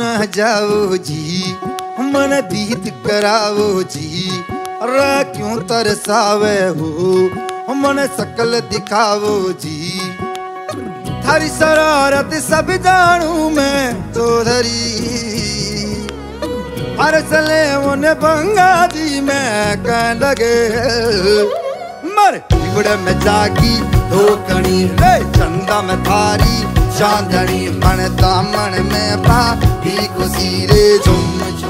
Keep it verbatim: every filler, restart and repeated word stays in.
न जाओ जी, मन दीद करावो जी। रे क्यों तरसावे हो, मन शकल दिखावो जी। थारी शरारत सब जानू मैं चौधरी, हर सले उन्हें भंगा दी मैं कह लगे। मर बिगड़ में जागी धोकनी रे, चंदा में थारी चांदनी, मन दामन में पा भी खुशी रे झुम।